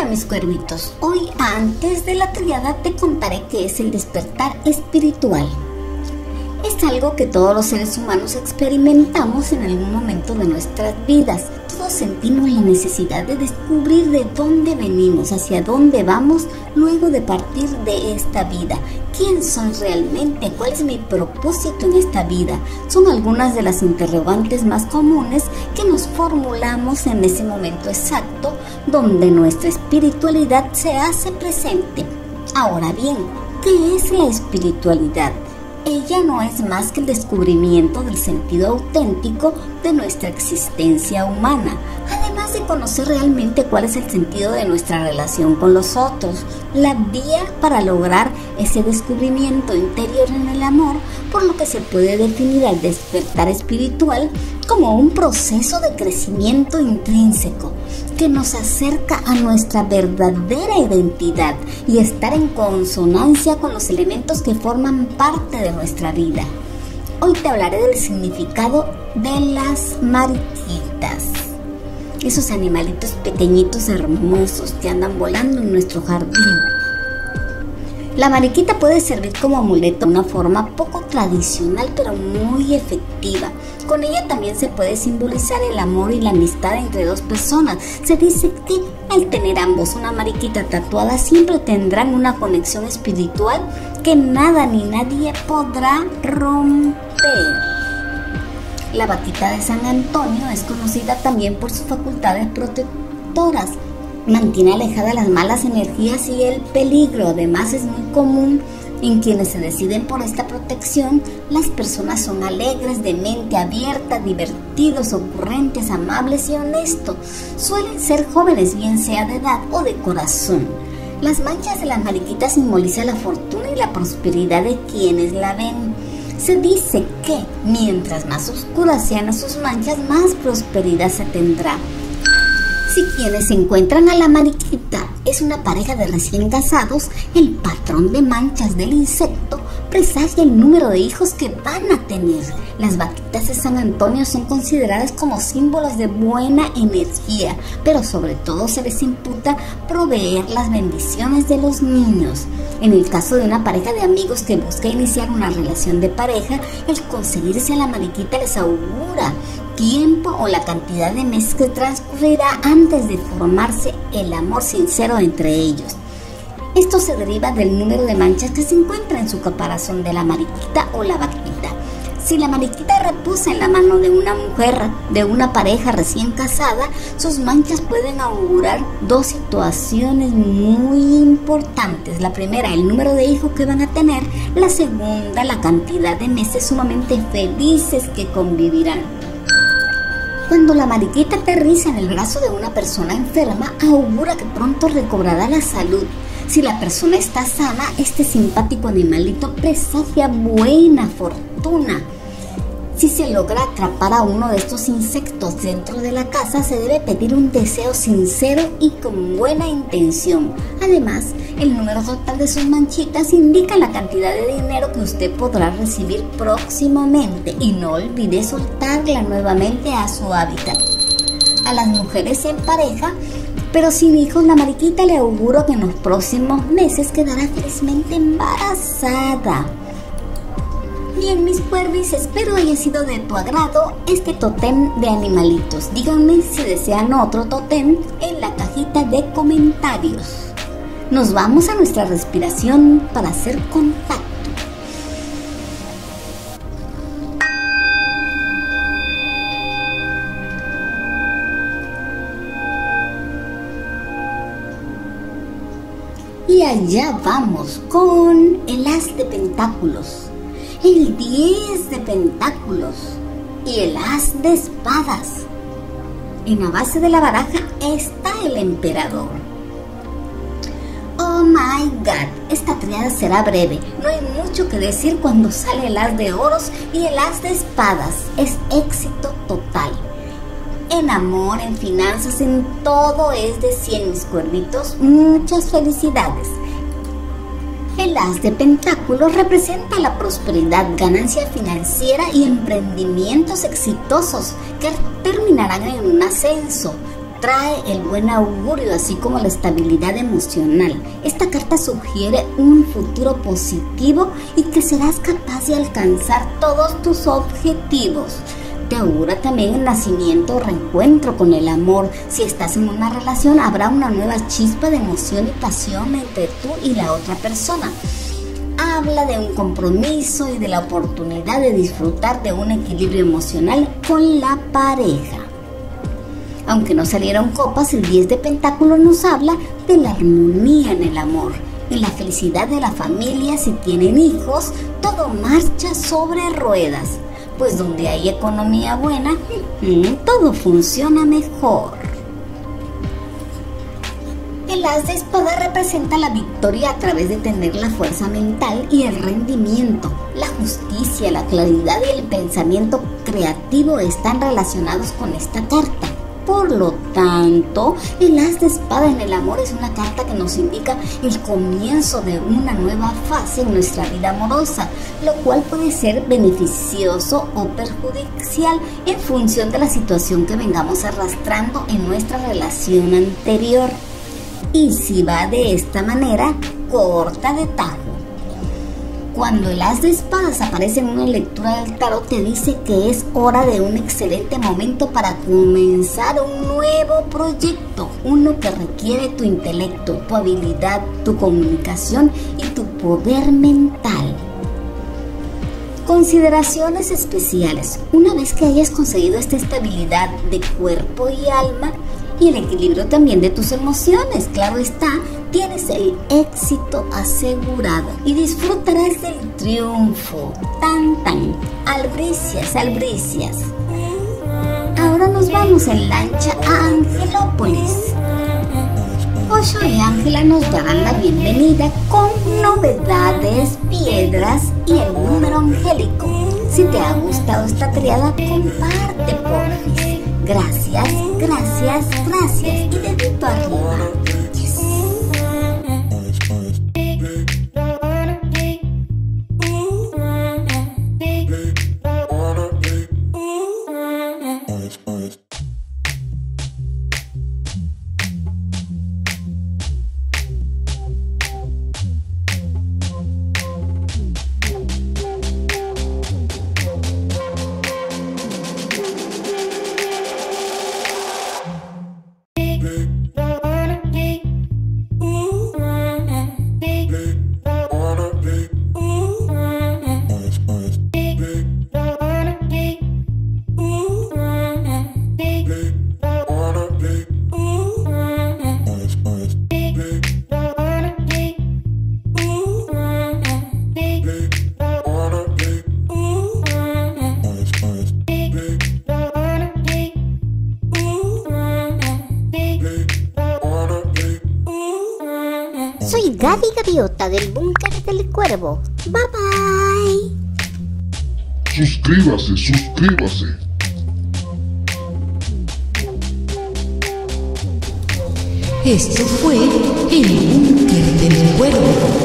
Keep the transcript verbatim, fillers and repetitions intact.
Hola mis cuervitos, hoy antes de la triada te contaré qué es el despertar espiritual. Es algo que todos los seres humanos experimentamos en algún momento de nuestras vidas. Todos sentimos la necesidad de descubrir de dónde venimos, hacia dónde vamos luego de partir de esta vida. ¿Quién soy realmente? ¿Cuál es mi propósito en esta vida? Son algunas de las interrogantes más comunes que nos formulamos en ese momento exacto donde nuestra espiritualidad se hace presente. Ahora bien, ¿qué es la espiritualidad? Ella no es más que el descubrimiento del sentido auténtico de nuestra existencia humana, además de conocer realmente cuál es el sentido de nuestra relación con los otros, la vía para lograr ese descubrimiento interior en el amor, por lo que se puede definir al despertar espiritual como un proceso de crecimiento intrínseco que nos acerca a nuestra verdadera identidad y estar en consonancia con los elementos que forman parte de nuestra vida. Hoy te hablaré del significado de las mariquitas, esos animalitos pequeñitos hermosos que andan volando en nuestro jardín. La mariquita puede servir como amuleto de una forma poco tradicional pero muy efectiva. Con ella también se puede simbolizar el amor y la amistad entre dos personas. Se dice que al tener ambos una mariquita tatuada siempre tendrán una conexión espiritual que nada ni nadie podrá romper. La vaquita de San Antonio es conocida también por sus facultades protectoras. Mantiene alejadas las malas energías y el peligro. Además, es muy común en quienes se deciden por esta protección. Las personas son alegres, de mente abierta, divertidos, ocurrentes, amables y honestos. Suelen ser jóvenes, bien sea de edad o de corazón. Las manchas de las mariquitas simbolizan la fortuna y la prosperidad de quienes la ven. Se dice que mientras más oscuras sean sus manchas, más prosperidad se tendrá. Si quienes encuentran a la mariquita es una pareja de recién casados, el patrón de manchas del insecto presagia el número de hijos que van a tener. Las vaquitas de San Antonio son consideradas como símbolos de buena energía, pero sobre todo se les imputa proveer las bendiciones de los niños. En el caso de una pareja de amigos que busca iniciar una relación de pareja, el conseguirse a la mariquita les augura tiempo o la cantidad de meses que transcurrirá antes de formarse el amor sincero entre ellos. Esto se deriva del número de manchas que se encuentra en su caparazón de la mariquita o la vaquita. Si la mariquita reposa en la mano de una mujer, de una pareja recién casada, sus manchas pueden augurar dos situaciones muy importantes. La primera, el número de hijos que van a tener. La segunda, la cantidad de meses sumamente felices que convivirán. Cuando la mariquita aterriza en el brazo de una persona enferma, augura que pronto recobrará la salud. Si la persona está sana, este simpático animalito presagia buena fortuna. Si se logra atrapar a uno de estos insectos dentro de la casa, se debe pedir un deseo sincero y con buena intención. Además, el número total de sus manchitas indica la cantidad de dinero que usted podrá recibir próximamente. Y no olvide soltarla nuevamente a su hábitat. A las mujeres en pareja, pero sin hijos, la mariquita le auguro que en los próximos meses quedará felizmente embarazada. Bien, mis cuervis, espero haya sido de tu agrado este totem de animalitos. Díganme si desean otro totem en la cajita de comentarios. Nos vamos a nuestra respiración para hacer contacto. Y allá vamos con el as de pentáculos, el diez de pentáculos y el as de espadas. En la base de la baraja está el emperador. Oh my God, esta triada será breve. No hay mucho que decir cuando sale el as de oros y el as de espadas. Es éxito total. En amor, en finanzas, en todo es de cien, mis cuervitos. Muchas felicidades. El as de pentáculos representa la prosperidad, ganancia financiera y emprendimientos exitosos que terminarán en un ascenso. trae el buen augurio, así como la estabilidad emocional. Esta carta sugiere un futuro positivo y que serás capaz de alcanzar todos tus objetivos. Te augura también el nacimiento o reencuentro con el amor. Si estás en una relación, habrá una nueva chispa de emoción y pasión entre tú y la otra persona. Habla de un compromiso y de la oportunidad de disfrutar de un equilibrio emocional con la pareja. Aunque no salieron copas, el diez de pentáculos nos habla de la armonía en el amor, en la felicidad de la familia. Si tienen hijos, todo marcha sobre ruedas. Pues donde hay economía buena, todo funciona mejor. El as de espada representa la victoria a través de tener la fuerza mental y el rendimiento. La justicia, la claridad y el pensamiento creativo están relacionados con esta carta. Por lo tanto, el as de espada en el amor es una carta que nos indica el comienzo de una nueva fase en nuestra vida amorosa, lo cual puede ser beneficioso o perjudicial en función de la situación que vengamos arrastrando en nuestra relación anterior. Y si va de esta manera, corta de tajo. Cuando el as de espadas aparece en una lectura del tarot, te dice que es hora de un excelente momento para comenzar un nuevo proyecto, uno que requiere tu intelecto, tu habilidad, tu comunicación y tu poder mental. Consideraciones especiales. Una vez que hayas conseguido esta estabilidad de cuerpo y alma y el equilibrio también de tus emociones, claro está, tienes el éxito asegurado y disfrutarás del triunfo. Tan tan, albricias, albricias. Ahora nos vamos en lancha a Angelópolis. Osho y Ángela nos darán la bienvenida con novedades, piedras y el número angélico. Si te ha gustado esta triada, comparte, porfis. Gracias, gracias, gracias y dedito arriba. Soy Gaby Gaviota del Búnker del Cuervo. Bye bye. Suscríbase, suscríbase. Esto fue el Búnker del Cuervo.